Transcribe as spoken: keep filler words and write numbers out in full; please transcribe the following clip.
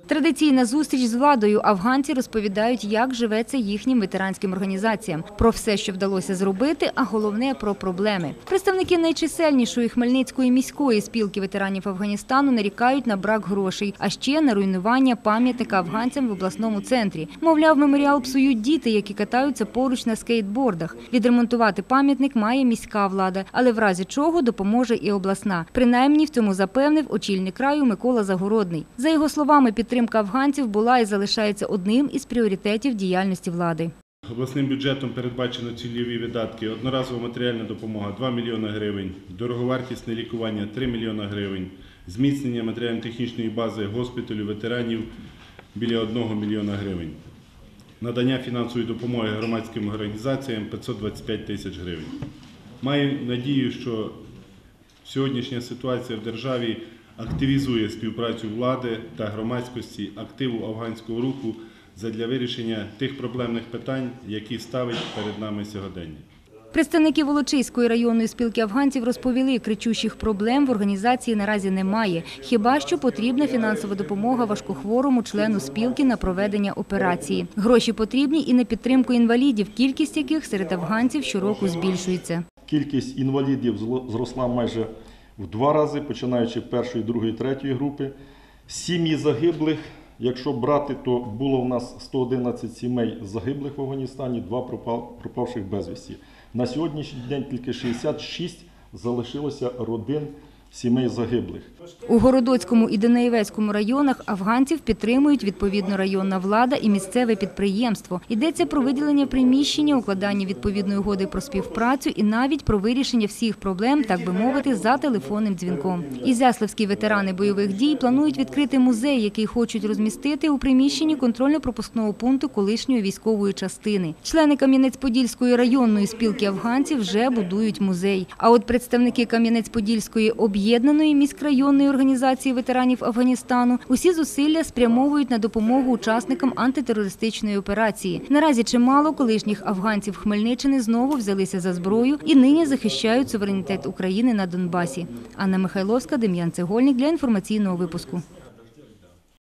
Традиційна зустріч з владою. Афганці розповідають, як живеться їхнім ветеранським організаціям. Про все, що вдалося зробити, а головне – про проблеми. Представники найчисельнішої Хмельницької міської спілки ветеранів Афганістану нарікають на брак грошей, а ще на руйнування пам'ятника афганцям в обласному центрі. Мовляв, меморіал псують діти, які катаються поруч на скейтбордах. Відремонтувати пам'ятник має міська влада, але в разі чого допоможе і обласна. Принаймні в цьому запевнив очільник краю Микола Загородний. За його словами, підтримка афганців була і залишається одним із пріоритетів діяльності влади. Обласним бюджетом передбачено цільові видатки, одноразова матеріальна допомога – два мільйони гривень, дороговартісне лікування – три мільйони гривень, зміцнення матеріально-технічної бази госпіталю ветеранів – біля одного мільйона гривень, надання фінансової допомоги громадським організаціям – п'ятсот двадцять п'ять тисяч гривень. Маю надію, що сьогоднішня ситуація в державі активізує співпрацю влади та громадськості, активу афганського руху задля вирішення тих проблемних питань, які ставить перед нами сьогодення. Представники Волочиської районної спілки афганців розповіли, кричущих проблем в організації наразі немає. Хіба що потрібна фінансова допомога важкохворому члену спілки на проведення операції. Гроші потрібні і на підтримку інвалідів, кількість яких серед афганців щороку збільшується. Кількість інвалідів зросла майже в два рази, починаючи з першої, другої, третьої групи. Сім'ї загиблих, якщо брати, то було в нас сто одинадцять сімей загиблих в Афганістані, два пропавших безвісті. На сьогоднішній день тільки шістдесят шість залишилося родин сімей загиблих. У Городоцькому і Денаєвецькому районах афганців підтримують відповідно районна влада і місцеве підприємство. Йдеться про виділення приміщення, укладання відповідної угоди про співпрацю і навіть про вирішення всіх проблем, так би мовити, за телефонним дзвінком. Ізяславські ветерани бойових дій планують відкрити музей, який хочуть розмістити у приміщенні контрольно-пропускного пункту колишньої військової частини. Члени Кам'янець-Подільської районної спілки афганців вже будують музей. А от представники Кам'янець-Подільської об'єднаної міськрайонної організації ветеранів Афганістану усі зусилля спрямовують на допомогу учасникам антитерористичної операції. Наразі чимало колишніх афганців Хмельниччини знову взялися за зброю і нині захищають суверенітет України на Донбасі. Анна Михайловська, Дем'ян Цегольник для інформаційного випуску.